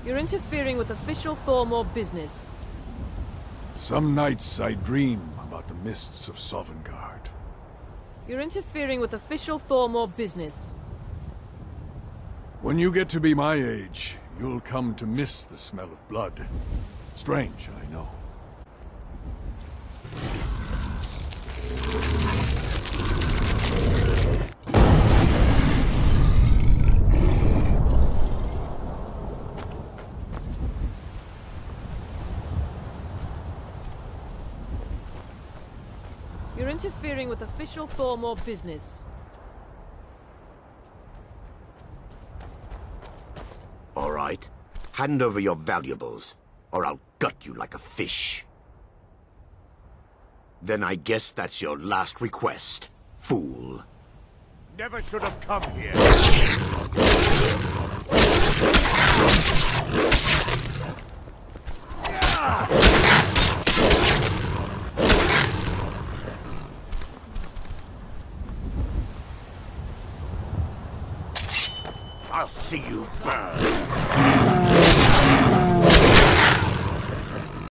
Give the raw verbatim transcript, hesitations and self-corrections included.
You're interfering with official Thormore business. Some nights I dream about the mists of Sovngarde. You're interfering with official Thormore business. When you get to be my age, you'll come to miss the smell of blood. Strange, I know. You're interfering with official Thormore business. All right. Hand over your valuables, or I'll gut you like a fish. Then I guess that's your last request, fool. Never should have come here. I'll see you burn.